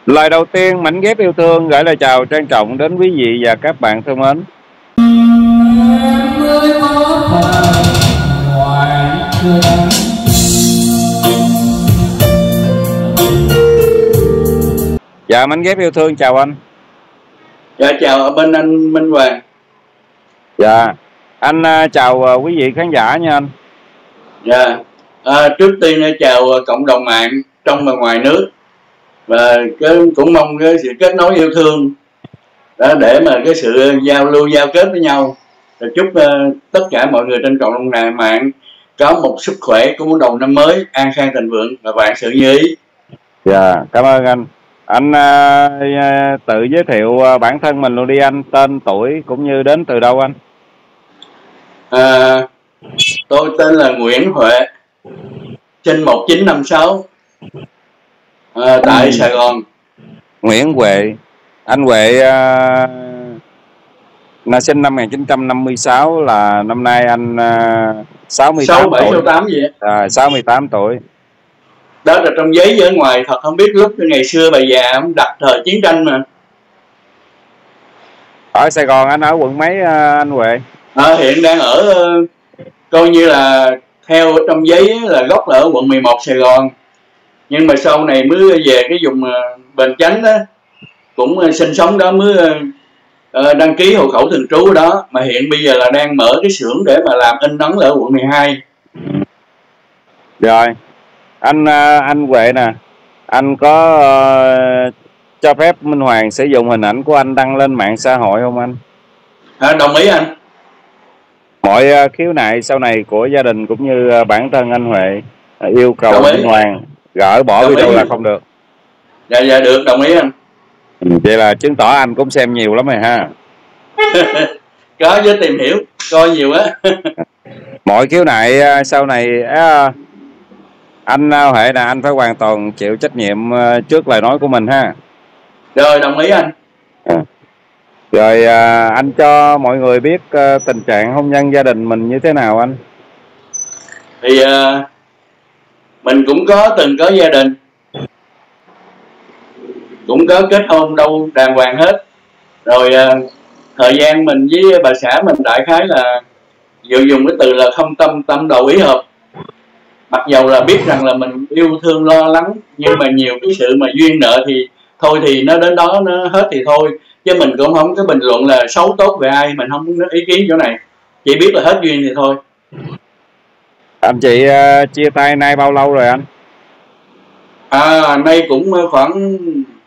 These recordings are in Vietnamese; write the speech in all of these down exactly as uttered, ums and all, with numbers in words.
Lời đầu tiên, mảnh ghép yêu thương gửi lời chào trân trọng đến quý vị và các bạn thân mến. Dạ, mảnh ghép yêu thương chào anh. Dạ, chào ở bên anh Minh Hoàng. Dạ, anh uh, chào uh, quý vị khán giả nha anh. Dạ, à, trước tiên chào cộng đồng mạng trong và ngoài nước, và cái, cũng mong cái sự kết nối yêu thương đó, để mà cái sự giao lưu giao kết với nhau. Rồi chúc uh, tất cả mọi người trên cộng đồng mạng có một sức khỏe của một đầu năm mới an khang thịnh vượng và vạn sự như ý. Dạ, cảm ơn anh. Anh uh, tự giới thiệu bản thân mình luôn đi anh, tên tuổi cũng như đến từ đâu anh? À, tôi tên là Nguyễn Huệ, sinh một chín năm sáu, à, tại Sài Gòn. Nguyễn Huệ, anh Huệ uh, là sinh năm một nghìn chín trăm năm mươi sáu, là năm nay anh uh, sáu mươi tám sáu bảy tuổi. sáu tám gì á. À, sáu mươi tám tuổi. Đó là trong giấy với ở ngoài, thật không biết lúc ngày xưa bà già ông đặt thời chiến tranh mà. Ở Sài Gòn anh ở quận mấy uh, anh Huệ? À, hiện đang ở uh, coi như là theo ở trong giấy là gốc là ở quận mười một Sài Gòn, nhưng mà sau này mới về cái vùng uh, Bến Chánh đó, cũng uh, sinh sống đó, mới uh, đăng ký hộ khẩu thường trú ở đó, mà hiện bây giờ là đang mở cái xưởng để mà làm in ấn ở quận mười hai. Rồi anh uh, anh Huệ nè, anh có uh, cho phép Minh Hoàng sử dụng hình ảnh của anh đăng lên mạng xã hội không anh? À, đồng ý anh. Mọi uh, khiếu nại sau này của gia đình cũng như uh, bản thân anh Huệ uh, yêu cầu Minh Hoàng gỡ bỏ đồng video ý. Là không được. Dạ dạ được, đồng ý anh. Ừ, vậy là chứng tỏ anh cũng xem nhiều lắm rồi ha. Có với tìm hiểu coi nhiều á. Mọi khiếu nại uh, sau này uh, anh uh, Huệ nè, anh phải hoàn toàn chịu trách nhiệm uh, trước lời nói của mình ha. Rồi, đồng ý anh. À. Rồi à, anh cho mọi người biết à, tình trạng hôn nhân gia đình mình như thế nào anh? Thì à, mình cũng có từng có gia đình, cũng có kết hôn đâu đàng hoàng hết. Rồi à, thời gian mình với bà xã mình đại khái là dự dùng cái từ là không tâm tâm đầu ý hợp. Mặc dầu là biết rằng là mình yêu thương lo lắng, nhưng mà nhiều cái sự mà duyên nợ thì thôi thì nó đến đó nó hết thì thôi, chứ mình cũng không có bình luận là xấu tốt về ai, mình không có ý kiến chỗ này, chỉ biết là hết duyên thì thôi. Anh chị uh, chia tay nay bao lâu rồi anh? À, nay cũng khoảng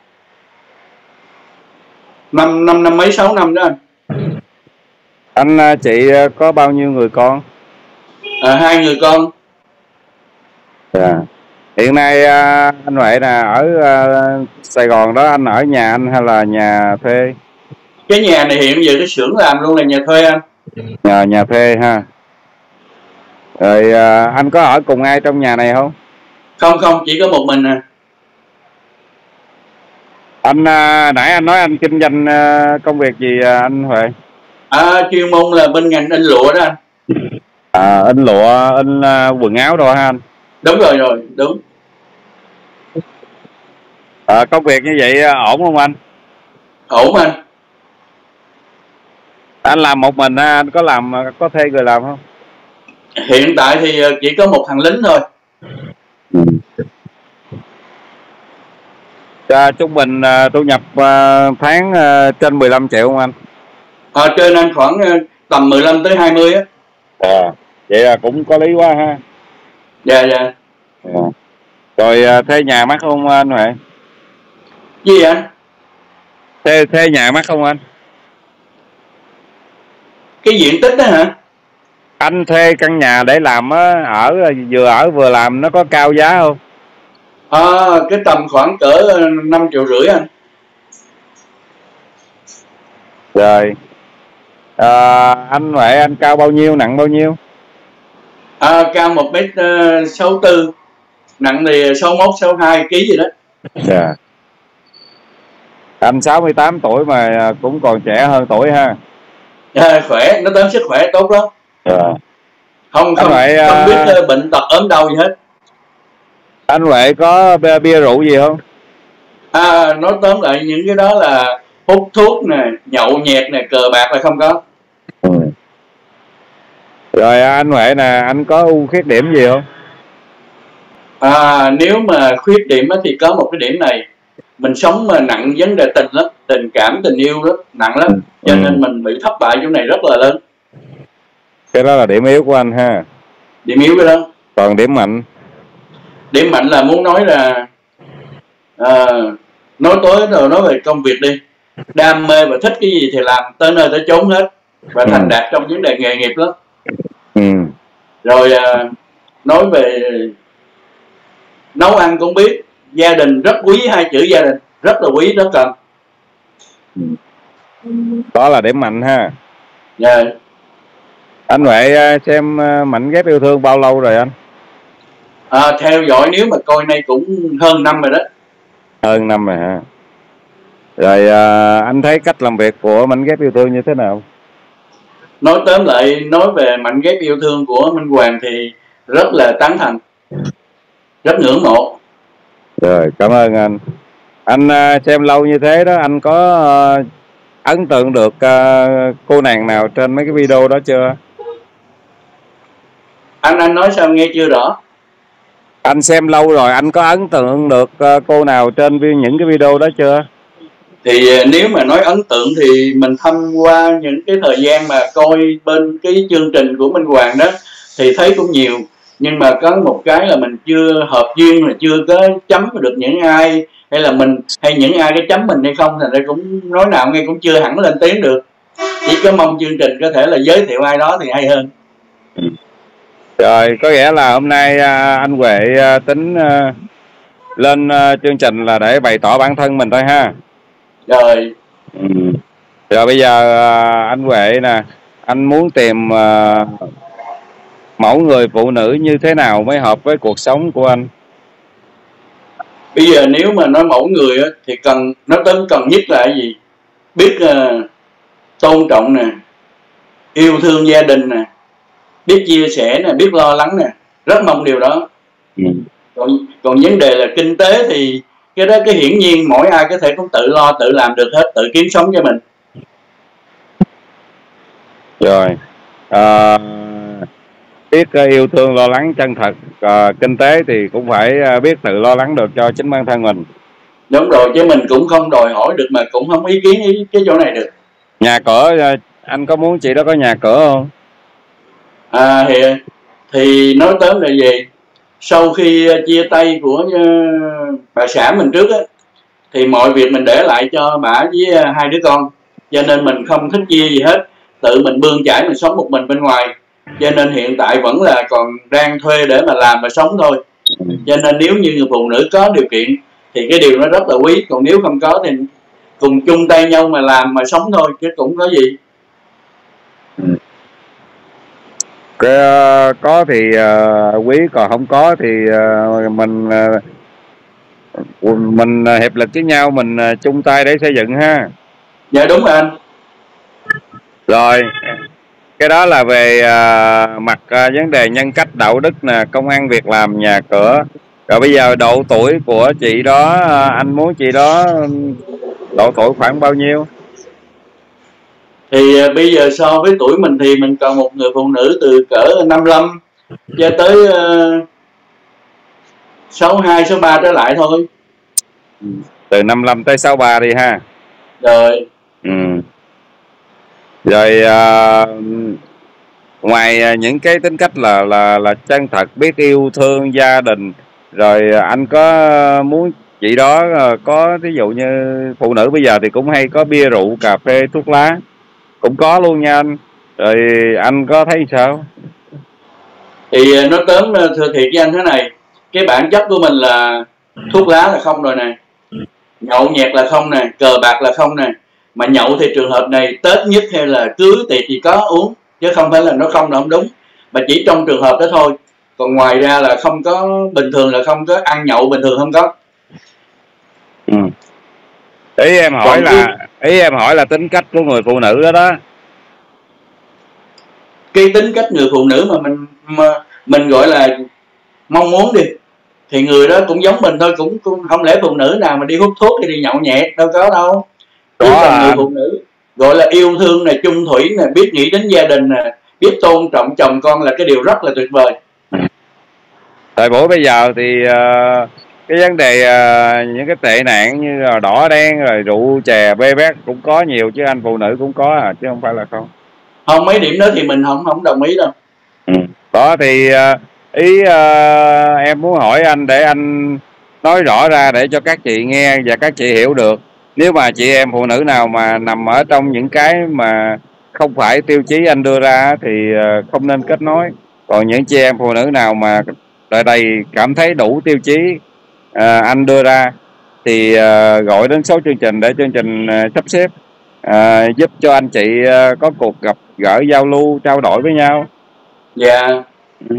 năm năm năm mấy sáu năm đó anh. Anh uh, chị uh, có bao nhiêu người con? À, hai người con. Yeah. Hiện nay uh, anh Huệ nè, ở uh, Sài Gòn đó, anh ở nhà anh hay là nhà thuê? Cái nhà này hiện giờ cái xưởng làm luôn là nhà thuê anh. Nhà, nhà thuê ha. Rồi uh, anh có ở cùng ai trong nhà này không? Không không, chỉ có một mình à. Anh uh, nãy anh nói anh kinh doanh uh, công việc gì uh, anh Huệ? À, chuyên môn là bên ngành in lụa đó anh. À, in lụa, in uh, quần áo rồi ha anh? Đúng rồi rồi, đúng. À, công việc như vậy ổn không anh? Ổn anh. Anh làm một mình, anh có làm có thuê người làm không? Hiện tại thì chỉ có một thằng lính thôi. Ừ. À, trung bình uh, thu nhập uh, tháng uh, trên mười lăm triệu không anh? À, trên anh khoảng uh, tầm mười lăm tới hai mươi á. À, vậy là cũng có lý quá ha. Dạ dạ. À. Rồi uh, thuê nhà mắc không anh Huệ? Gì anh? Thuê, thuê nhà mắc không anh? Cái diện tích đó hả? Anh thuê căn nhà để làm á, ở vừa ở vừa làm nó có cao giá không? À, cái tầm khoảng cỡ năm triệu rưỡi anh. Rồi à, anh Huệ anh cao bao nhiêu, nặng bao nhiêu? À, cao một mét sáu tư, nặng thì sáu mốt sáu hai ký gì đó. Dạ. Anh sáu mươi tám tuổi mà cũng còn trẻ hơn tuổi ha. À, khỏe, nó đến sức khỏe tốt lắm. Dạ. Không không, Huệ, không biết uh, bệnh tật ốm đau gì hết. Anh Huệ có bia, bia rượu gì không? À, nói tóm lại những cái đó là hút thuốc nè, nhậu nhẹt nè, cờ bạc là không có. Ừ. Rồi anh Huệ nè, anh có ưu khuyết điểm gì không? À, nếu mà khuyết điểm thì có một cái điểm này, mình sống mà nặng vấn đề tình lắm, tình cảm tình yêu đó nặng lắm, cho Ừ. nên mình bị thất bại chỗ này rất là lớn. Cái đó là điểm yếu của anh ha. Điểm yếu cái đó. Còn điểm mạnh? Điểm mạnh là muốn nói là à, nói tối rồi nói về công việc đi, đam mê và thích cái gì thì làm tới nơi tới chốn hết, và Ừ. thành đạt trong vấn đề nghề nghiệp lắm. Ừ. Rồi à, nói về nấu ăn cũng biết, gia đình rất quý, hai chữ gia đình rất là quý, rất cần. Đó là điểm mạnh ha. Yeah. Anh Huệ xem Mảnh Ghép Yêu Thương bao lâu rồi anh? À, theo dõi nếu mà coi nay cũng hơn năm rồi đó. Hơn năm rồi hả? Rồi à, anh thấy cách làm việc của Mảnh Ghép Yêu Thương như thế nào? Nói tóm lại, nói về Mảnh Ghép Yêu Thương của Minh Hoàng thì rất là tán thành, rất ngưỡng mộ. Rồi, cảm ơn anh. Anh uh, xem lâu như thế đó, anh có uh, ấn tượng được uh, cô nàng nào trên mấy cái video đó chưa? Anh anh nói sao nghe chưa rõ? Anh xem lâu rồi, anh có ấn tượng được uh, cô nào trên những cái video đó chưa? Thì nếu mà nói ấn tượng thì mình thăm qua những cái thời gian mà coi bên cái chương trình của Minh Hoàng đó thì thấy cũng nhiều, nhưng mà có một cái là mình chưa hợp duyên, là chưa có chấm được những ai, hay là mình hay những ai cái chấm mình hay không, thành ra cũng nói nào nghe cũng chưa hẳn lên tiếng được. Chỉ có mong chương trình có thể là giới thiệu ai đó thì hay hơn. Rồi, có nghĩa là hôm nay uh, anh Huệ uh, tính uh, lên uh, chương trình là để bày tỏ bản thân mình thôi ha. Rồi. Ừ. Rồi bây giờ uh, anh Huệ nè, anh muốn tìm uh, mẫu người phụ nữ như thế nào mới hợp với cuộc sống của anh? Bây giờ nếu mà nói mẫu người á, thì cần nó tấn cần nhất là cái gì? Biết uh, tôn trọng nè, yêu thương gia đình nè, biết chia sẻ nè, biết lo lắng nè, rất mong điều đó. Ừ. Còn còn vấn đề là kinh tế thì cái đó cái hiển nhiên mỗi ai có thể cũng tự lo tự làm được hết, tự kiếm sống cho mình. Rồi à, biết yêu thương lo lắng chân thật, à, kinh tế thì cũng phải biết tự lo lắng được cho chính bản thân mình. Đúng rồi, chứ mình cũng không đòi hỏi được mà cũng không ý kiến ý cái chỗ này được. Nhà cửa, anh có muốn chị đó có nhà cửa không? À thì, thì nói tóm là gì, sau khi chia tay của uh, bà xã mình trước á, thì mọi việc mình để lại cho bà với hai đứa con, cho nên mình không thích chia gì hết, tự mình bươn chải mình sống một mình bên ngoài, cho nên hiện tại vẫn là còn đang thuê để mà làm và sống thôi. Cho nên nếu như người phụ nữ có điều kiện thì cái điều nó rất là quý, còn nếu không có thì cùng chung tay nhau mà làm mà sống thôi, chứ cũng có gì. Cái, uh, có thì uh, quý, còn không có thì uh, mình uh, mình hiệp lực với nhau, mình uh, chung tay để xây dựng ha. Dạ đúng rồi anh. Rồi cái đó là về uh, mặt uh, vấn đề nhân cách, đạo đức nè, công ăn việc làm, nhà cửa. Rồi bây giờ độ tuổi của chị đó, uh, anh muốn chị đó độ tuổi khoảng bao nhiêu? Thì uh, bây giờ so với tuổi mình thì mình cần một người phụ nữ từ cỡ năm lăm cho tới uh, sáu hai, sáu ba trở lại thôi. Từ năm lăm tới sáu ba đi ha. Rồi. Ừ. Rồi uh, ngoài những cái tính cách là là là chân thật, biết yêu thương gia đình, rồi anh có muốn chị đó có, ví dụ như phụ nữ bây giờ thì cũng hay có bia rượu, cà phê, thuốc lá, cũng có luôn nha anh. Rồi anh có thấy sao? Thì nó tóm thừa thiệt với anh thế này, cái bản chất của mình là thuốc lá là không rồi nè, nhậu nhẹt là không nè, cờ bạc là không nè. Mà nhậu thì trường hợp này Tết nhất hay là cưới tiệc thì có uống, chứ không phải là nó không là không đúng, mà chỉ trong trường hợp đó thôi. Còn ngoài ra là không có, bình thường là không có ăn nhậu, bình thường không có. Ừ. Ý em hỏi Còn là cái... ý em hỏi là tính cách của người phụ nữ đó đó. Cái tính cách người phụ nữ mà mình mà mình gọi là mong muốn đi, thì người đó cũng giống mình thôi, cũng, cũng không lẽ phụ nữ nào mà đi hút thuốc hay đi nhậu nhẹt, đâu có đâu. Chỉ Có cần người à. phụ nữ gọi là yêu thương này, chung thủy này, biết nghĩ đến gia đình này, biết tôn trọng chồng con là cái điều rất là tuyệt vời. Thời buổi bây giờ thì uh, cái vấn đề uh, những cái tệ nạn như là đỏ đen rồi rượu chè bê bét cũng có nhiều, chứ anh phụ nữ cũng có à, chứ không phải là không. Không, mấy điểm đó thì mình không không đồng ý đâu. Ừ. Đó thì uh, ý uh, em muốn hỏi anh để anh nói rõ ra để cho các chị nghe và các chị hiểu được. Nếu mà chị em phụ nữ nào mà nằm ở trong những cái mà không phải tiêu chí anh đưa ra thì uh, không nên kết nối. Còn những chị em phụ nữ nào mà tại đây cảm thấy đủ tiêu chí uh, anh đưa ra thì uh, gọi đến số chương trình để chương trình uh, sắp xếp uh, giúp cho anh chị uh, có cuộc gặp gỡ, giao lưu, trao đổi với nhau. Dạ. Ừ.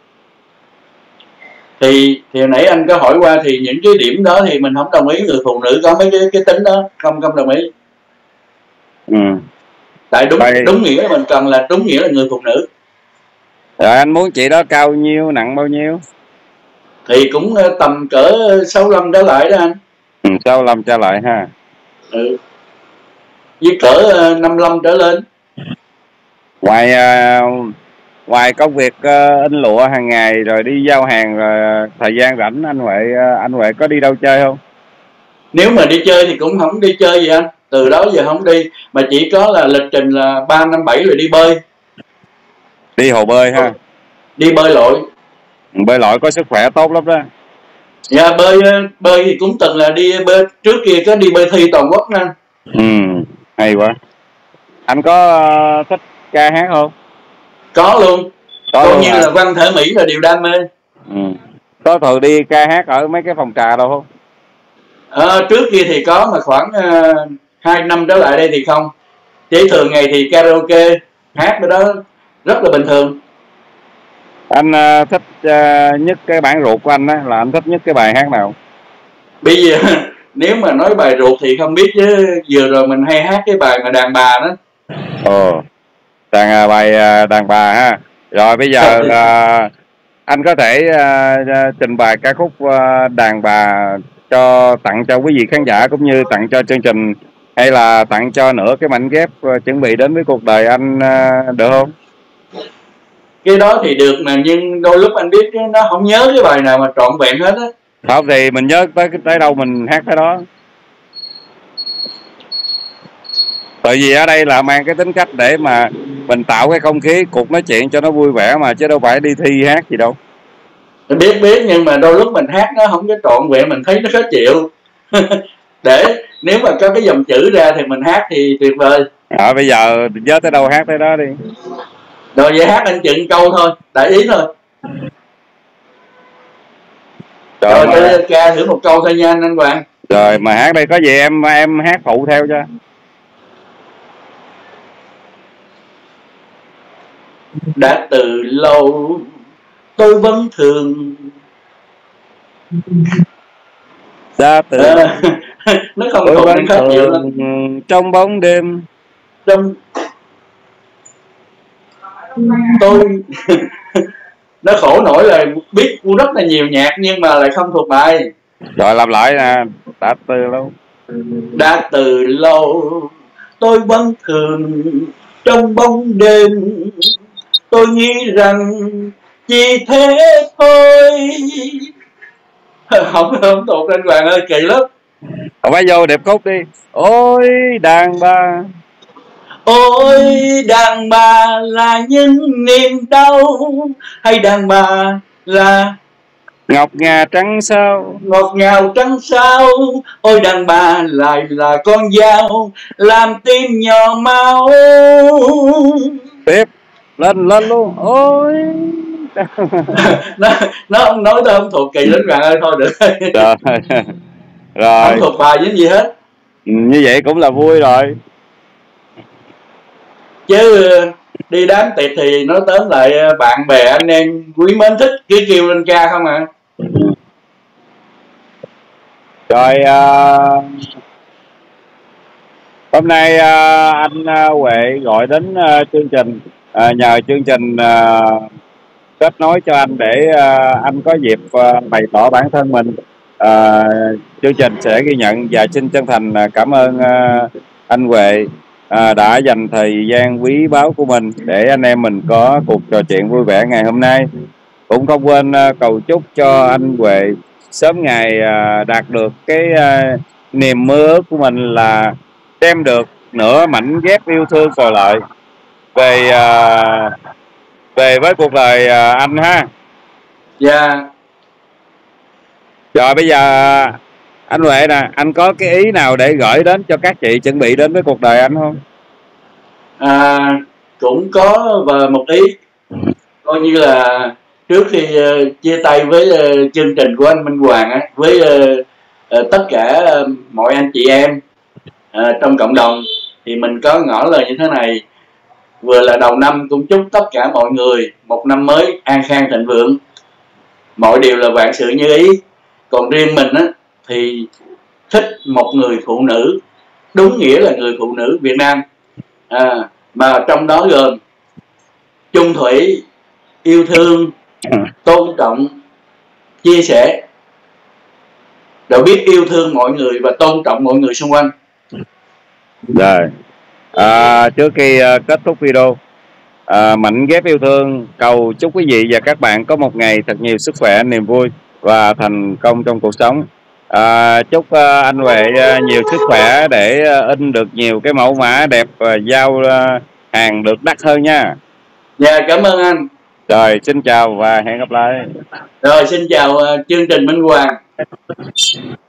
thì thì hồi nãy anh có hỏi qua thì những cái điểm đó thì mình không đồng ý người phụ nữ có mấy cái cái tính đó, không không đồng ý. Ừ. Tại đúng Vậy, đúng nghĩa mình cần là đúng nghĩa là người phụ nữ. rồi anh muốn chị đó cao nhiêu, nặng bao nhiêu? Thì cũng tầm cỡ sáu lăm trở lại đó anh. Ừ, sáu lăm trở lại ha. Ừ. Với cỡ năm lăm trở lên. Ngoài uh, ngoài công việc uh, in lụa hàng ngày rồi đi giao hàng rồi thời gian rảnh anh Huệ uh, anh Huệ có đi đâu chơi không? Nếu mà đi chơi thì cũng không đi chơi gì anh, từ đó giờ không đi, mà chỉ có là lịch trình là ba năm bảy rồi đi bơi. Đi hồ bơi ha. Đi bơi lội. Bơi lội có sức khỏe tốt lắm đó. Dạ, bơi bơi thì cũng từng là đi bơi, trước kia có đi bơi thi toàn quốc anh. Ừ, hay quá. Anh có uh, thích ca hát không? Có luôn. Có Coi luôn như à? là văn thể mỹ là điều đam mê. Ừ. Có thường đi ca hát ở mấy cái phòng trà đâu không? À, trước kia thì có, mà khoảng uh, hai năm trở lại đây thì không. Chỉ thường ngày thì karaoke hát cái đó rất là bình thường. Anh uh, thích uh, nhất cái bản ruột của anh á, là anh thích nhất cái bài hát nào? Bây giờ nếu mà nói bài ruột thì không biết, chứ vừa rồi mình hay hát cái bài mà đàn bà đó. Ồ, đàn bài đàn bà ha. Rồi bây giờ uh, anh có thể uh, trình bày ca khúc uh, đàn bà cho tặng cho quý vị khán giả cũng như tặng cho chương trình, hay là tặng cho nửa cái mảnh ghép uh, chuẩn bị đến với cuộc đời anh uh, được không? Cái đó thì được mà, nhưng đôi lúc anh biết nó không nhớ cái bài nào mà trọn vẹn hết á. Không thì mình nhớ tới tới đâu mình hát tới đó. Tại vì ở đây là mang cái tính cách để mà mình tạo cái không khí cuộc nói chuyện cho nó vui vẻ mà, chứ đâu phải đi thi hát gì đâu. Biết biết nhưng mà đôi lúc mình hát nó không có trọn vẹn, mình thấy nó khó chịu. Để nếu mà có cái dòng chữ ra thì mình hát thì tuyệt vời. À, bây giờ nhớ tới đâu hát tới đó đi. Rồi vậy hát anh chừng câu thôi, đại ý thôi. Rồi, rồi mà... tôi ca thử một câu thôi nha anh, anh Hoàng. Rồi mà hát đây, có gì em em hát phụ theo cho. Đã từ lâu tôi vẫn thường Đã từ à, nó không thuộc nên khác nhiều lắm. Trong bóng đêm Trong tôi nó khổ nổi là biết cũng rất là nhiều nhạc nhưng mà lại không thuộc bài. Rồi làm lại nè. Đã từ lâu Đã từ lâu tôi vẫn thường trong bóng đêm, tôi nghĩ rằng chỉ thế thôi. Không không thuộc anh Hoàng ơi, kỳ lắm. Không phải vô điệp khúc đi. Ôi đàn bà, ôi đàn bà là những niềm đau, hay đàn bà là ngọc ngà trắng sao, ngọt ngào trắng sao. Ôi đàn bà lại là con dao làm tim nhỏ máu. tiếp lên lên luôn. Ôi nó nó không nói tôi không thuộc, kỳ lắm bạn ơi, thôi được rồi. Rồi không thuộc bài với gì hết. Như vậy cũng là vui rồi. Chứ đi đám tiệc thì nói tóm lại bạn bè anh em quý mến thích cứ kêu lên ca không à. Rồi uh, hôm nay uh, anh uh, Huệ gọi đến uh, chương trình uh, nhờ chương trình uh, kết nối cho anh để uh, anh có dịp uh, bày tỏ bản thân mình. Uh, chương trình sẽ ghi nhận và xin chân thành cảm ơn uh, anh Huệ uh, đã dành thời gian quý báu của mình để anh em mình có cuộc trò chuyện vui vẻ ngày hôm nay. Cũng không quên uh, cầu chúc cho anh Huệ sớm ngày uh, đạt được cái uh, niềm mơ ước của mình là đem được nửa mảnh ghép yêu thương còn lại về uh, về với cuộc đời uh, anh ha. Dạ. Yeah. Rồi bây giờ anh Huệ nè, anh có cái ý nào để gửi đến cho các chị chuẩn bị đến với cuộc đời anh không? À, cũng có và một ý coi như là trước khi uh, chia tay với uh, chương trình của anh Minh Hoàng á, với uh, uh, tất cả uh, mọi anh chị em uh, trong cộng đồng, thì mình có ngỏ lời như thế này: vừa là đầu năm cũng chúc tất cả mọi người một năm mới an khang thịnh vượng, mọi điều là vạn sự như ý. Còn riêng mình á thì thích một người phụ nữ đúng nghĩa là người phụ nữ Việt Nam, à, mà trong đó gồm chung thủy, yêu thương, tôn trọng, chia sẻ, rồi biết yêu thương mọi người và tôn trọng mọi người xung quanh. Rồi à, trước khi uh, kết thúc video, à, mảnh ghép yêu thương cầu chúc quý vị và các bạn có một ngày thật nhiều sức khỏe, niềm vui và thành công trong cuộc sống. À, chúc uh, anh Huệ uh, nhiều sức khỏe để uh, in được nhiều cái mẫu mã đẹp và giao uh, hàng được đắt hơn nha. Dạ, cảm ơn anh. Rồi, xin chào và hẹn gặp lại. Rồi, xin chào uh, chương trình Minh Hoàng.